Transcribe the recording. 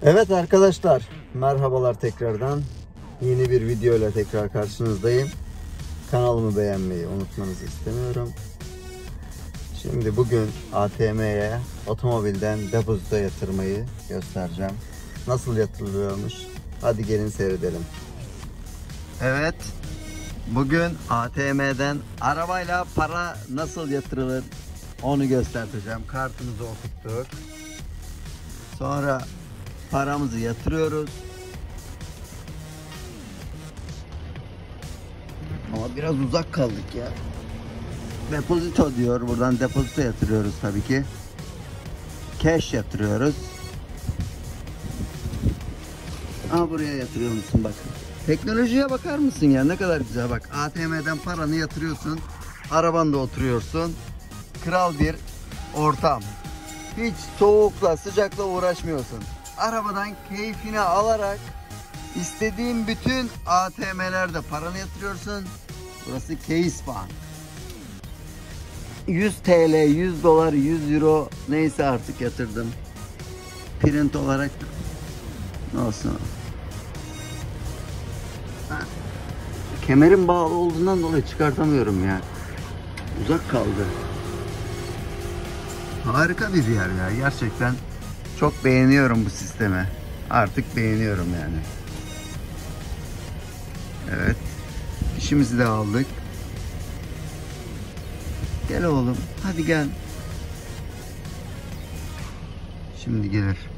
Evet arkadaşlar, merhabalar tekrardan. Yeni bir video ile tekrar karşınızdayım. Kanalımı beğenmeyi unutmanızı istemiyorum. Şimdi bugün ATM'ye otomobilden depozito yatırmayı göstereceğim. Nasıl yatırılıyormuş? Hadi gelin seyredelim. Evet, bugün ATM'den arabayla para nasıl yatırılır onu göstereceğim. Kartımızı okuttuk. Sonra paramızı yatırıyoruz. Ama biraz uzak kaldık ya. Depozito diyor. Buradan depozito yatırıyoruz tabii ki. Cash yatırıyoruz. Ama buraya yatırıyor musun bak. Teknolojiye bakar mısın ya? Ne kadar güzel bak. ATM'den paranı yatırıyorsun. Arabanda oturuyorsun. Kral bir ortam. Hiç soğukla, sıcakla uğraşmıyorsun. Arabadan keyfini alarak istediğin bütün ATM'lerde paranı yatırıyorsun. Burası Case Bank. 100 TL, 100 dolar, 100 euro neyse artık yatırdım. Print olarak olsun. Kemerim bağlı olduğundan dolayı çıkartamıyorum ya. Uzak kaldı. Harika bir yer ya. Gerçekten çok beğeniyorum bu sistemi. Artık beğeniyorum yani. Evet. İşimizi de aldık. Gel oğlum. Hadi gel. Şimdi gelir.